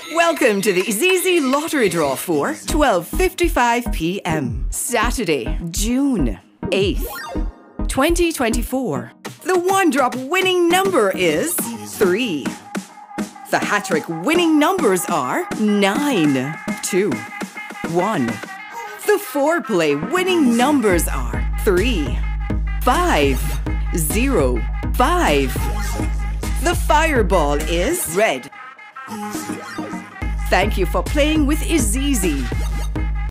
Welcome to the IZIZZI lottery draw for 12:55 p.m. Saturday, June 8th, 2024. The one-drop winning number is 3. The HaTTrik winning numbers are 9, 2, 1. The 4-play winning numbers are 3, 5, 0, 5. The fireball is red. Thank you for playing with IZIZZI.